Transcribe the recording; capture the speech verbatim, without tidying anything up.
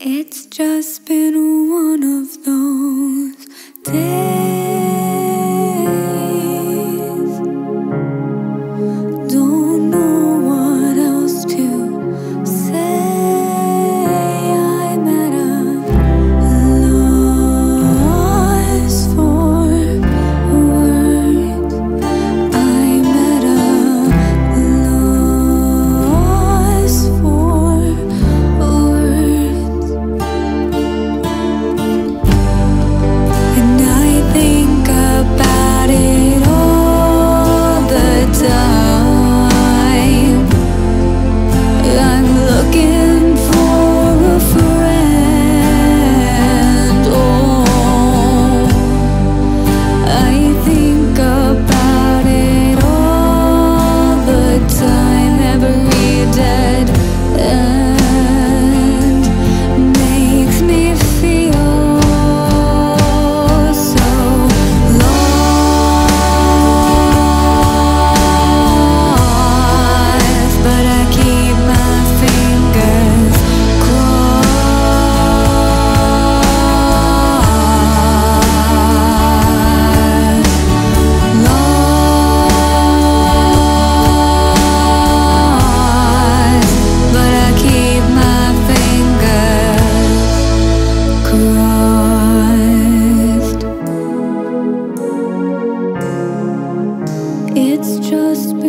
It's just been one of those days. Don't know what else to say. I'm at a loss for words. I'm at a loss for words. And I think about it all the time. I'm looking for a friend. Oh, I think about it all the time. Every dead end makes me feel so lost, but I keep my fingers crossed. Lost, but I keep my fingers crossed. It's just